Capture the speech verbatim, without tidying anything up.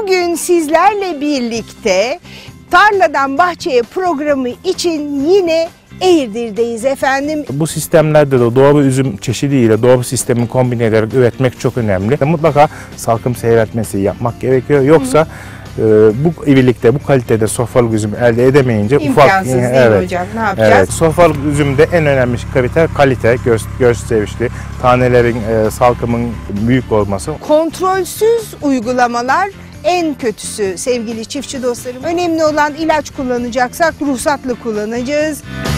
Bugün sizlerle birlikte Tarladan Bahçeye programı için yine Eğirdir'deyiz efendim. Bu sistemlerde de doğal üzüm çeşidiyle doğal sistemi kombine ederek üretmek çok önemli. Mutlaka salkım seyretmesi yapmak gerekiyor. Yoksa e, bu birlikte bu kalitede sofralık üzüm elde edemeyince İmkansız ufak... değil evet, hocam, ne yapacağız? Evet, sofralık üzümde en önemli kriter kalite, göz, göz sevişli, tanelerin, e, salkımın büyük olması. Kontrolsüz uygulamalar en kötüsü sevgili çiftçi dostlarım. Önemli olan ilaç kullanacaksak ruhsatlı kullanacağız.